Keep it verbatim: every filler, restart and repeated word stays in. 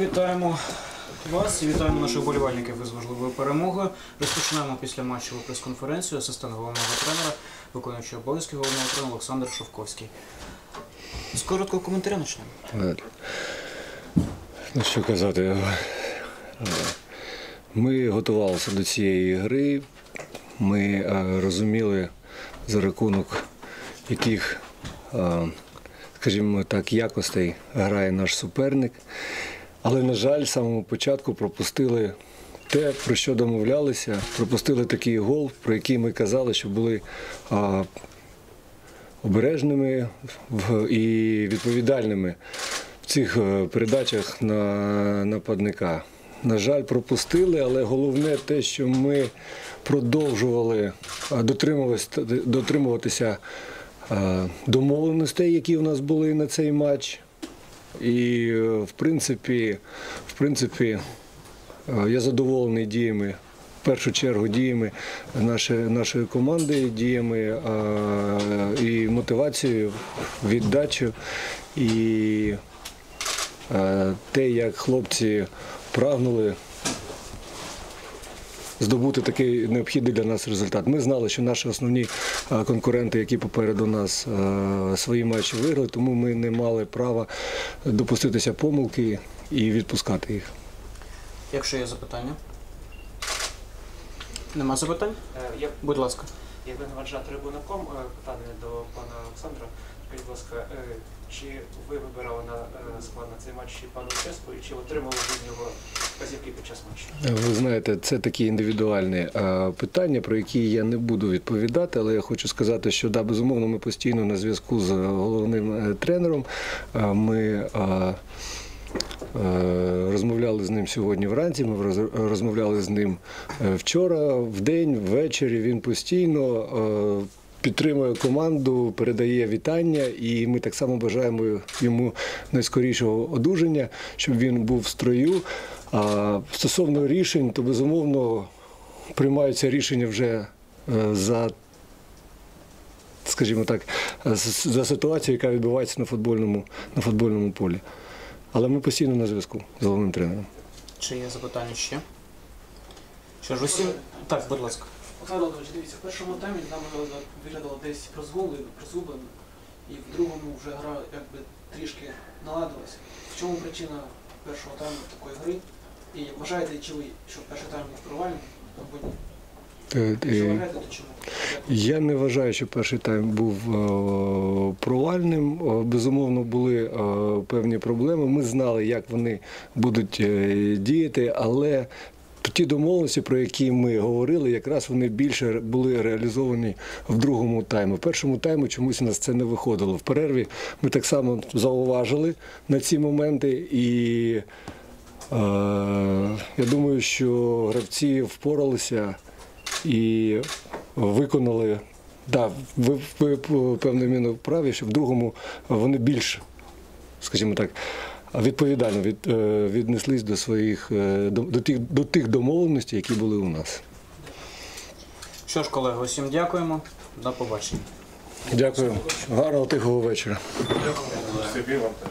вітаємо вас і вітаємо наших вболівальників із важливою перемогою. Розпочинаємо після матчеву прес-конференцію асистент головного тренера, виконуючий обов'язки головного тренера Олександр Шовковський. З короткого коментаря почнемо. Ну, що казати, ми готувалися до цієї гри, ми розуміли, за рахунок яких, скажімо так, якостей грає наш суперник. Але, на жаль, з самого початку пропустили те, про що домовлялися, пропустили такий гол, про який ми казали, що були а, обережними і відповідальними в цих передачах на нападника. На жаль, пропустили, але головне те, що ми продовжували дотримуватися домовленостей, які у нас були на цей матч. І, в принципі, в принципі, я задоволений діями, в першу чергу діями нашої, нашої команди, діями а, і мотивацією, віддачею. І а, те, як хлопці прагнули здобути такий необхідний для нас результат. Ми знали, що наші основні конкуренти, які попереду нас свої матчі виграли, тому ми не мали права допуститися помилки і відпускати їх. Якщо є запитання? Нема запитань? Я, Будь ласка. Як винувача трибунаком, питання до пана Олександра. Скажіть, будь ласка, чи ви вибирали на склад на цей матч пана Ческу, і чи отримали від нього вказівки під час матчу? Ви знаєте, це такі індивідуальні питання, про які я не буду відповідати, але я хочу сказати, що, да, безумовно, ми постійно на зв'язку з головним тренером. Ми розмовляли з ним сьогодні вранці, ми розмовляли з ним вчора, вдень, ввечері. Він постійно підтримує команду, передає вітання, і ми так само бажаємо йому найскорішого одужання, щоб він був в строю. А стосовно рішень, то, безумовно, приймаються рішення вже за, скажімо так, за ситуацію, яка відбувається на футбольному, на футбольному полі. Але ми постійно на зв'язку з головним тренером. Чи є запитання ще? Що ж, усім? Так, будь ласка. Олександр Володимирович, дивіться, в першому таймі нам виглядало десь прозгублено, і в другому вже гра якби трішки наладилася. В чому причина першого тайму такої гри? І вважаєте, чи ви, що перший тайм був провальним або ні? Якщо вважаєте, то чому? Я не вважаю, що перший тайм був провальним. Безумовно, були певні проблеми. Ми знали, як вони будуть діяти, але ті домовленості, про які ми говорили, якраз вони більше були реалізовані в другому таймі. В першому таймі чомусь у нас це не виходило. В перерві ми так само зауважили на ці моменти, і е, я думаю, що гравці впоралися і виконали. Так, ви, ви певною мірою праві, що в другому вони більш, скажімо так, відповідально від, віднеслись до своїх, до, до, тих, до тих домовленостей, які були у нас. Що ж, колеги, усім дякуємо. До побачення. Дякую. Гарного тихого вечора. Дякую.